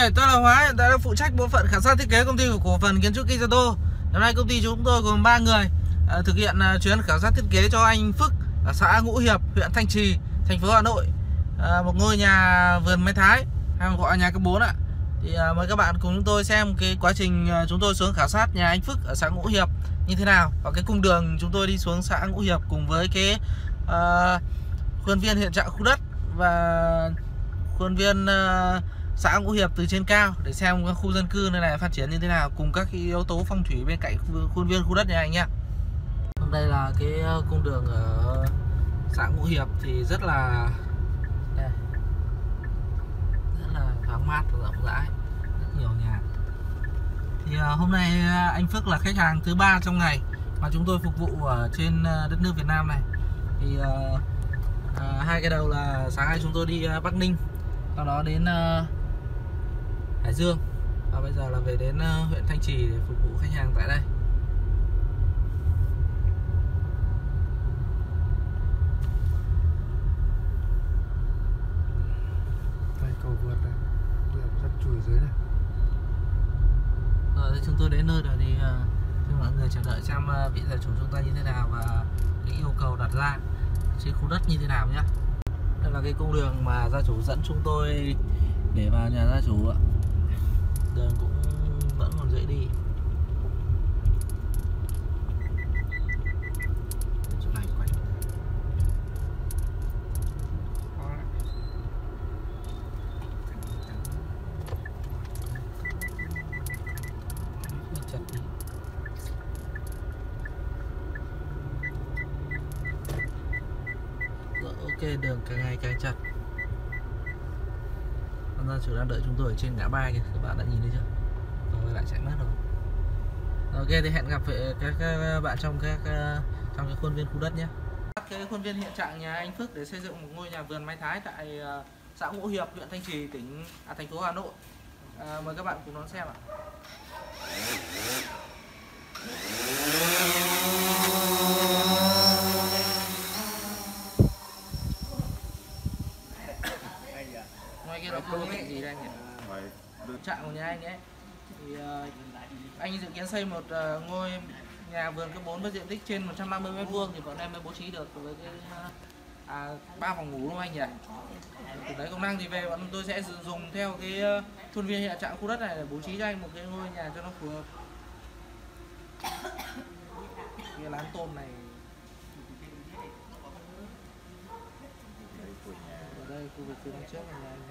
Ok, tôi là Hóa, hiện tại đang phụ trách bộ phận khảo sát thiết kế công ty của cổ phần kiến trúc Kisato. Hôm nay công ty chúng tôi gồm 3 người thực hiện chuyến khảo sát thiết kế cho anh Phước ở xã Ngũ Hiệp, huyện Thanh Trì, thành phố Hà Nội. Một ngôi nhà vườn mái Thái, hay gọi là nhà cấp 4 ạ. Thì mời các bạn cùng chúng tôi xem cái quá trình chúng tôi xuống khảo sát nhà anh Phước ở xã Ngũ Hiệp như thế nào, và cái cung đường chúng tôi đi xuống xã Ngũ Hiệp cùng với cái khuôn viên hiện trạng khu đất và khuôn viên xã Ngũ Hiệp từ trên cao để xem các khu dân cư nơi này phát triển như thế nào, cùng các cái yếu tố phong thủy bên cạnh khuôn viên khu đất này anh nhé. Đây là cái cung đường ở xã Ngũ Hiệp thì rất là thoáng mát và rộng rãi, rất nhiều nhà. Thì hôm nay anh Phước là khách hàng thứ 3 trong ngày mà chúng tôi phục vụ ở trên đất nước Việt Nam này. Thì hai cái đầu là sáng nay chúng tôi đi Bắc Ninh, sau đó đến Hải Dương, và bây giờ là về đến huyện Thanh Trì để phục vụ khách hàng tại đây. Đây cầu vượt này, rất chùi dưới này. Rồi chúng tôi đến nơi rồi thì mọi người chờ đợi xem vị gia chủ chúng ta như thế nào và cái yêu cầu đặt ra trên khu đất như thế nào nhé. Đây là cái cung đường mà gia chủ dẫn chúng tôi để vào nhà gia chủ ạ. Đường cũng vẫn còn dễ đi. Chỗ này quanh. Chật đi. Rồi, ok, đường càng ngày càng chặt. Gia chủ đang đợi chúng tôi ở trên ngã ba kìa, các bạn đã nhìn thấy chưa? Rồi lại chạy mất rồi. Ok, thì hẹn gặp các bạn trong trong cái khuôn viên khu đất nhé. Cái khuôn viên hiện trạng nhà anh Phước để xây dựng một ngôi nhà vườn mái Thái tại xã Ngũ Hiệp, huyện Thanh Trì, thành phố Hà Nội. Mời các bạn cùng đón xem ạ. Ngoài kia nó có cái gì đây anh nhỉ? Trạng của nhà anh ấy thì anh dự kiến xây một ngôi nhà vườn cấp 4 với diện tích trên 150 m², thì bọn em mới bố trí được với cái 3 phòng ngủ đúng không anh nhỉ? Từ đấy công năng thì về bọn tôi sẽ dùng theo cái khuôn viên hiện trạng khu đất này để bố trí cho anh một cái ngôi nhà cho nó phù hợp. Cái lán tôn này ở đây, khu vực phía bên trước là nhà anh.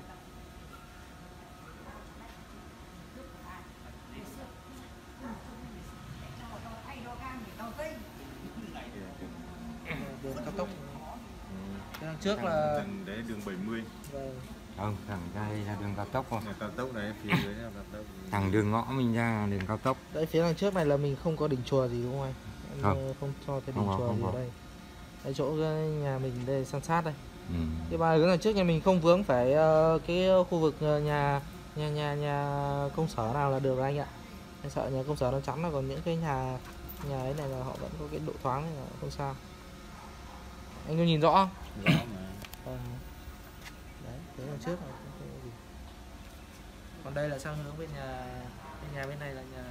Đường cao tốc. Đằng trước là đấy đường 70. Vâng. Không, thằng đây là đường cao tốc rồi. Cao tốc đấy, phía dưới là cao tốc. Thằng đường ngõ mình ra là đường cao tốc. Đấy, phía đằng trước này là mình không có đỉnh chùa gì đúng không anh? Em không cho cái đỉnh chùa gì ở đây. Đấy, chỗ nhà mình đây san sát đây. Cái ba hướng đằng trước nhà mình không vướng phải cái khu vực nhà công sở nào là được anh ạ. Em sợ nhà công sở nó chắn, là còn những cái nhà ấy này là họ vẫn có cái độ thoáng này là không sao. Anh có nhìn rõ không? Rõ mà. Đấy, phía đằng trước là không có gì. Còn đây là sang hướng bên nhà bên này là nhà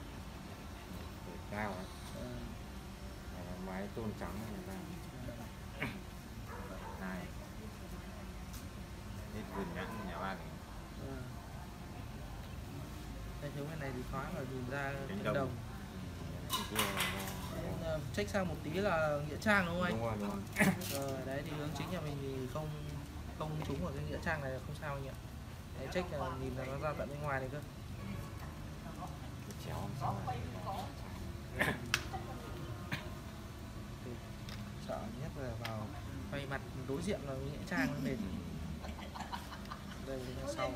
cao ạ. Mái tôn trắng này là này. Hết vườn nhãn nhà ba này. Đây hướng bên này thì thoáng rồi, nhìn ra cánh đồng. Check sang một tí là nghĩa trang đúng không anh? Đúng rồi. Rồi đấy, thì hướng chính nhà mình thì không trúng ở cái nghĩa trang này là không sao anh ạ. Đấy, check là nhìn là nó ra tận bên ngoài này cơ. Chéo sao Sợ nhất là vào quay mặt đối diện là nghĩa trang nó mệt. Đây là sau.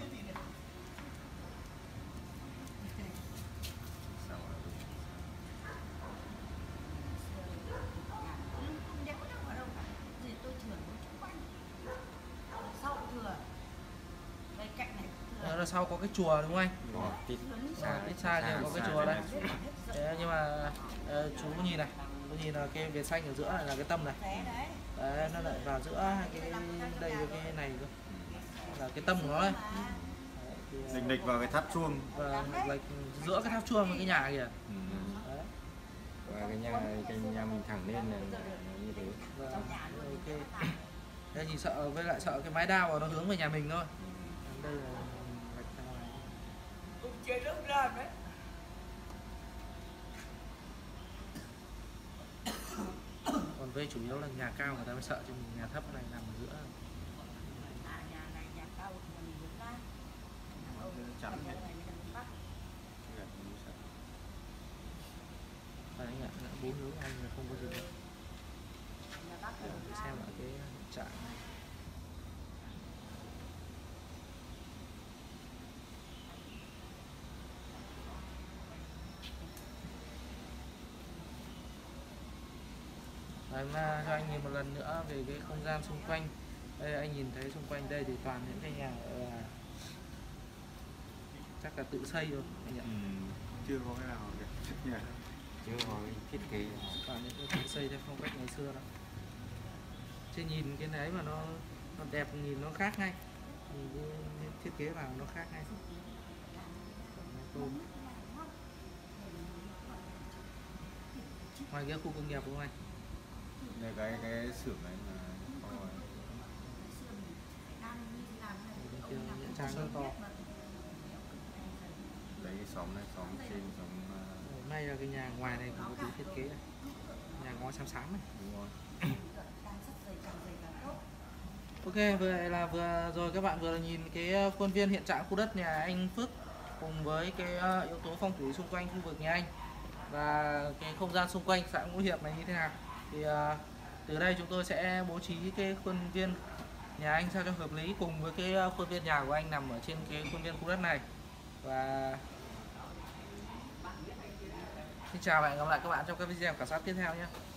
Là sau có cái chùa đúng không anh? Ít xa kia có cái chùa đây. Thế nhưng mà chú nhìn này, chú nhìn là cái viền xanh ở giữa này là cái tâm này. Đấy, nó lại vào giữa cái đây với cái này cơ. Là cái tâm của nó đây. Lệch lệch vào cái tháp chuông. và lệch giữa cái tháp chuông với cái nhà kìa. Đấy. Và cái nhà mình thẳng lên là như thế. Và ok. Đây chỉ sợ với lại sợ cái mái đao vào nó hướng về nhà mình thôi. Đây là lệch ra ngoài. Cũng chơi rất ra đấy. Còn về chủ yếu là nhà cao người ta mới sợ, cho mình nhà thấp này nằm ở giữa. Nhà này nhà cao mình cũng ra. Chắn hết. Đây anh ạ, bốn hướng anh là không có gì đâu. Để xem lại cái trạng này. Đấy, mà cho anh nhìn một lần nữa về cái không gian xung quanh. Đây anh nhìn thấy xung quanh đây thì toàn những cái nhà chắc là tự xây rồi anh ạ. Chưa có cái nào đẹp nhỉ. Chưa có thiết kế. Toàn những cái tự xây theo phong cách ngày xưa đó. Chứ nhìn cái đấy mà nó đẹp, nhìn nó khác ngay. Nhìn cái thiết kế vào nó khác ngay. Ngoài kia khu công nghiệp đúng không anh? Đây cái xưởng này là Bên kia nghĩa trang rất to. đấy cái xóm này, xóm trên xóm May là cái nhà ngoài này cũng có tí thiết kế này. Nhà ngói xám xám này. đúng rồi. Ok, vậy là vừa rồi các bạn vừa nhìn cái khuôn viên hiện trạng khu đất nhà anh Phước cùng với cái yếu tố phong thủy xung quanh khu vực nhà anh và cái không gian xung quanh xã Ngũ Hiệp này như thế nào. Thì từ đây chúng tôi sẽ bố trí cái khuôn viên nhà anh sao cho hợp lý cùng với cái khuôn viên nhà của anh nằm ở trên cái khuôn viên khu đất này. Và xin chào và hẹn gặp lại các bạn trong các video khảo sát tiếp theo nhé.